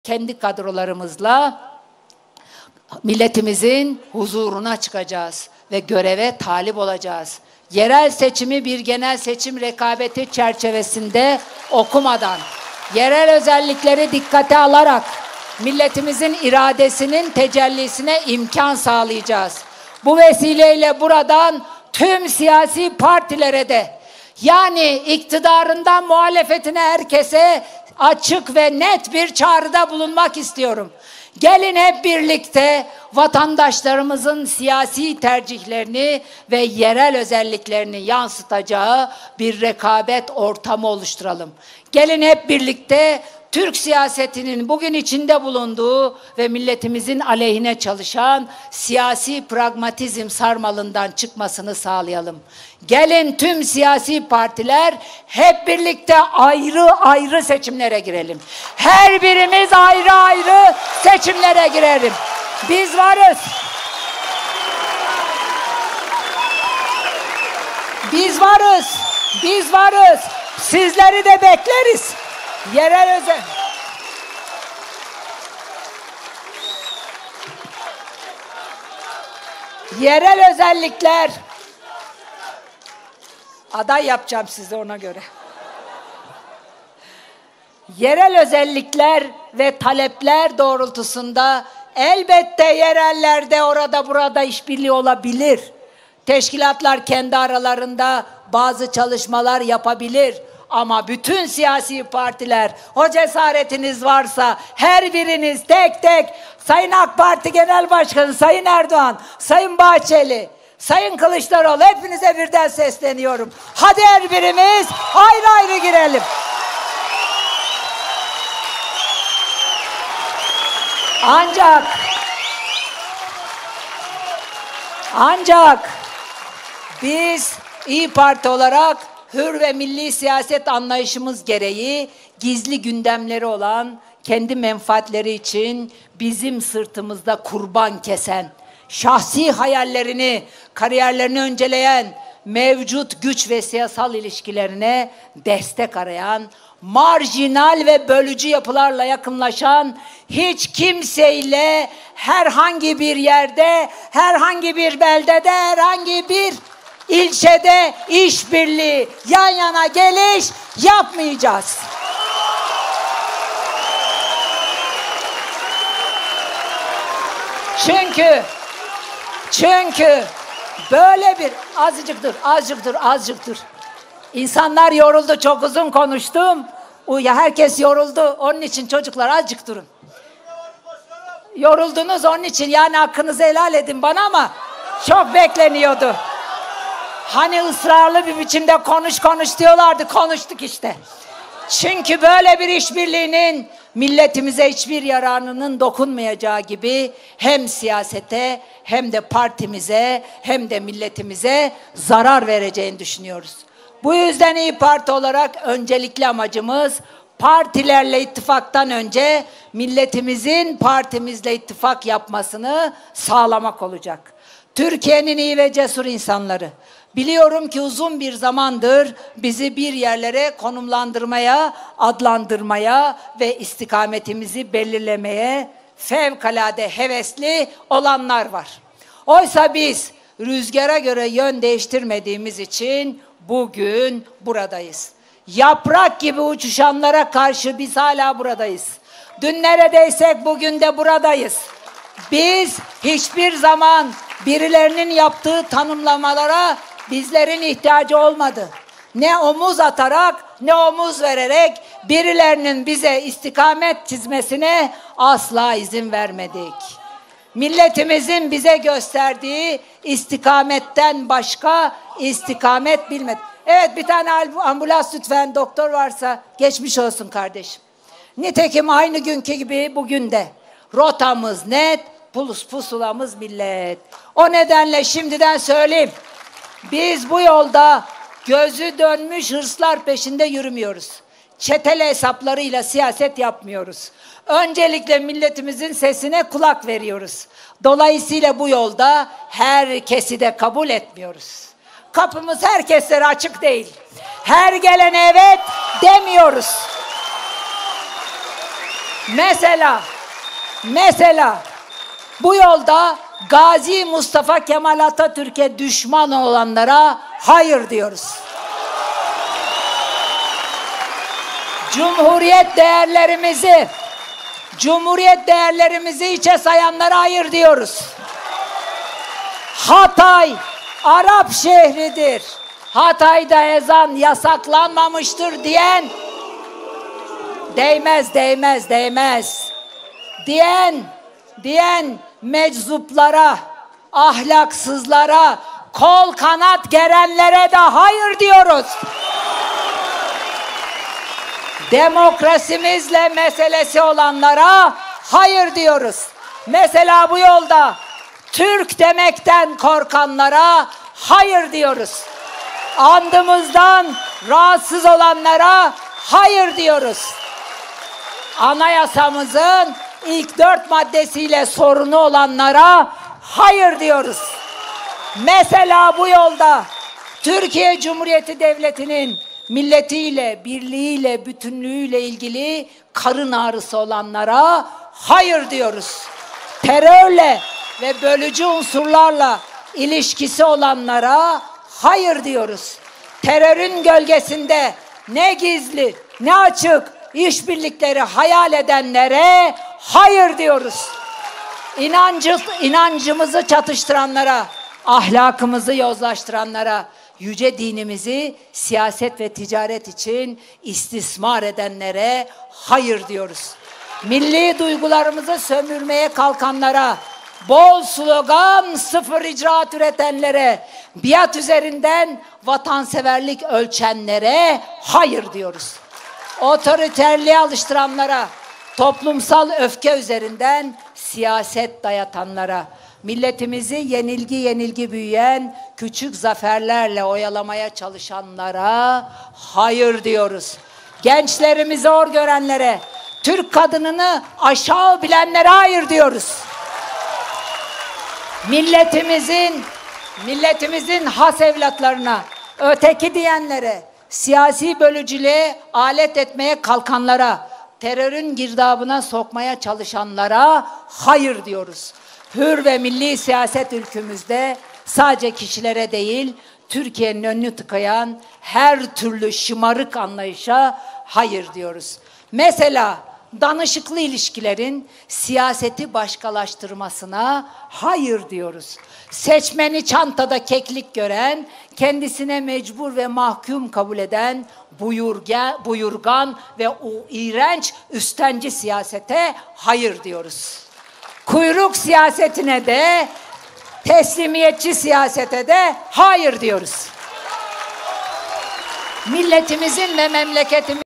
kendi kadrolarımızla milletimizin huzuruna çıkacağız ve göreve talip olacağız. Yerel seçimi bir genel seçim rekabeti çerçevesinde okumadan, yerel özellikleri dikkate alarak milletimizin iradesinin tecellisine imkan sağlayacağız. Bu vesileyle buradan tüm siyasi partilere de, yani iktidarından muhalefetine herkese açık ve net bir çağrıda bulunmak istiyorum. Gelin hep birlikte vatandaşlarımızın siyasi tercihlerini ve yerel özelliklerini yansıtacağı bir rekabet ortamı oluşturalım. Gelin hep birlikte Türk siyasetinin bugün içinde bulunduğu ve milletimizin aleyhine çalışan siyasi pragmatizm sarmalından çıkmasını sağlayalım. Gelin tüm siyasi partiler hep birlikte ayrı ayrı seçimlere girelim. Her birimiz ayrı ayrı seçimlere girelim. Biz varız. Biz varız. Biz varız. Sizleri de bekleriz. Yerel özellikler, aday yapacağım size ona göre. Yerel özellikler ve talepler doğrultusunda elbette yerellerde orada burada işbirliği olabilir. Teşkilatlar kendi aralarında bazı çalışmalar yapabilir. Ama bütün siyasi partiler, o cesaretiniz varsa her biriniz tek tek Sayın AK Parti Genel Başkanı, Sayın Erdoğan, Sayın Bahçeli, Sayın Kılıçdaroğlu, hepinize birden sesleniyorum. Hadi her birimiz ayrı ayrı girelim. Ancak biz İYİ Parti olarak hür ve milli siyaset anlayışımız gereği gizli gündemleri olan, kendi menfaatleri için bizim sırtımızda kurban kesen, şahsi hayallerini, kariyerlerini önceleyen, mevcut güç ve siyasal ilişkilerine destek arayan, marjinal ve bölücü yapılarla yakınlaşan, hiç kimseyle herhangi bir yerde, herhangi bir beldede, herhangi bir ilçede işbirliği, yan yana geliş yapmayacağız. Çünkü böyle bir azıcık dur. İnsanlar yoruldu, çok uzun konuştum. Herkes yoruldu. Onun için çocuklar azıcık durun. Yoruldunuz onun için, yani hakkınızı helal edin bana, ama çok bekleniyordu. Hani ısrarlı bir biçimde konuş diyorlardı, konuştuk işte. Çünkü böyle bir işbirliğinin milletimize hiçbir yararının dokunmayacağı gibi hem siyasete hem de partimize hem de milletimize zarar vereceğini düşünüyoruz. Bu yüzden İYİ Parti olarak öncelikli amacımız partilerle ittifaktan önce milletimizin partimizle ittifak yapmasını sağlamak olacak. Türkiye'nin iyi ve cesur insanları, biliyorum ki uzun bir zamandır bizi bir yerlere konumlandırmaya, adlandırmaya ve istikametimizi belirlemeye fevkalade hevesli olanlar var. Oysa biz rüzgara göre yön değiştirmediğimiz için bugün buradayız. Yaprak gibi uçuşanlara karşı biz hala buradayız. Dün neredeysek bugün de buradayız. Biz hiçbir zaman birilerinin yaptığı tanımlamalara bizlerin ihtiyacı olmadı. Ne omuz atarak ne omuz vererek birilerinin bize istikamet çizmesine asla izin vermedik. Milletimizin bize gösterdiği istikametten başka istikamet bilmedik. Evet, bir tane ambulans lütfen, doktor varsa. Geçmiş olsun kardeşim. Nitekim aynı günkü gibi bugün de rotamız net, pusulamız millet. O nedenle şimdiden söyleyeyim, biz bu yolda gözü dönmüş hırslar peşinde yürümüyoruz. Çetele hesaplarıyla siyaset yapmıyoruz. Öncelikle milletimizin sesine kulak veriyoruz. Dolayısıyla bu yolda herkesi de kabul etmiyoruz. Kapımız herkeslere açık değil. Her gelene evet demiyoruz. Mesela bu yolda Gazi Mustafa Kemal Atatürk'e düşman olanlara hayır diyoruz. Cumhuriyet değerlerimizi hiçe sayanlara hayır diyoruz. Hatay Arap şehridir, Hatay'da ezan yasaklanmamıştır diyen değmez diyen meczuplara, ahlaksızlara, kol kanat gerenlere de hayır diyoruz. Demokrasimizle meselesi olanlara hayır diyoruz. Mesela bu yolda Türk demekten korkanlara hayır diyoruz. Andımızdan rahatsız olanlara hayır diyoruz. Anayasamızın ilk 4 maddesiyle sorunu olanlara hayır diyoruz. Mesela bu yolda Türkiye Cumhuriyeti Devleti'nin milletiyle, birliğiyle, bütünlüğüyle ilgili karın ağrısı olanlara hayır diyoruz. Terörle ve bölücü unsurlarla ilişkisi olanlara hayır diyoruz. Terörün gölgesinde ne gizli ne açık işbirlikleri hayal edenlere hayır diyoruz. İnancımızı çatıştıranlara, ahlakımızı yozlaştıranlara, yüce dinimizi siyaset ve ticaret için istismar edenlere hayır diyoruz. Milli duygularımızı sömürmeye kalkanlara, bol slogan, sıfır icraat üretenlere, biat üzerinden vatanseverlik ölçenlere hayır diyoruz. Otoriterliğe alıştıranlara, toplumsal öfke üzerinden siyaset dayatanlara, milletimizi yenilgi büyüyen küçük zaferlerle oyalamaya çalışanlara hayır diyoruz. Gençlerimizi hor görenlere, Türk kadınını aşağı bilenlere hayır diyoruz. Milletimizin has evlatlarına, öteki diyenlere, siyasi bölücülüğe alet etmeye kalkanlara, terörün girdabına sokmaya çalışanlara hayır diyoruz. Hür ve milli siyaset ülkemizde sadece kişilere değil, Türkiye'nin önünü tıkayan her türlü şımarık anlayışa hayır diyoruz. Mesela danışıklı ilişkilerin siyaseti başkalaştırmasına hayır diyoruz. Seçmeni çantada keklik gören, kendisine mecbur ve mahkum kabul eden buyurgan ve o iğrenç üstenci siyasete hayır diyoruz. Kuyruk siyasetine de, teslimiyetçi siyasete de hayır diyoruz. Milletimizin ve memleketimizin